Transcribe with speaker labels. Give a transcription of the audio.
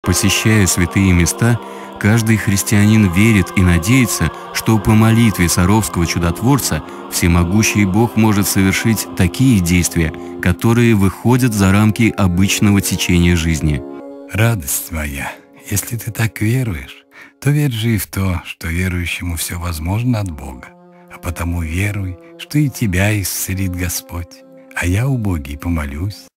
Speaker 1: Посещая святые места, каждый христианин верит и надеется, что по молитве Саровского чудотворца всемогущий Бог может совершить такие действия, которые выходят за рамки обычного течения жизни.
Speaker 2: Радость моя, если ты так веруешь, то верь же и в то, что верующему все возможно от Бога. А потому веруй, что и тебя исцелит Господь. А я, убогий, помолюсь.